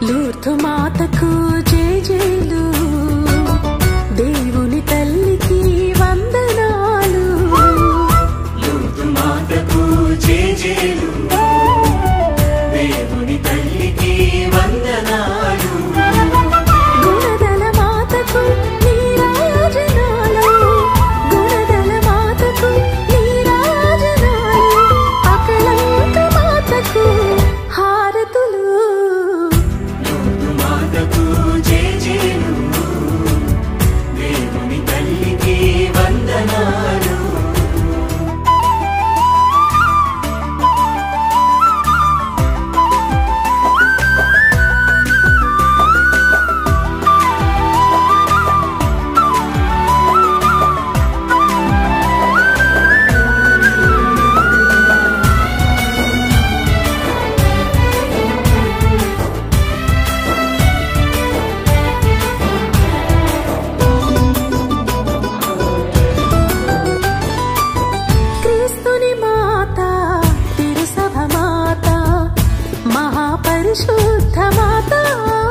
లూర్దు మాతకు జేజేలు, దేవుని తల్లికి వందనాలు. లూర్దు మాతకు జేజేలు, దేవుని తల్లికి వందనాలు. గుణదల మాతకు నీరాజనాలు, గుణదల మాతకు నీరాజనాలు. అకళంక మాతకు హారతులు. లూర్దు మాతకు జేజేలు, దేవుని తల్లికి వందనాలు. క్రీస్తుని మాత, తిరుసభ మాత, మహాపరిశుద్ధ మాత.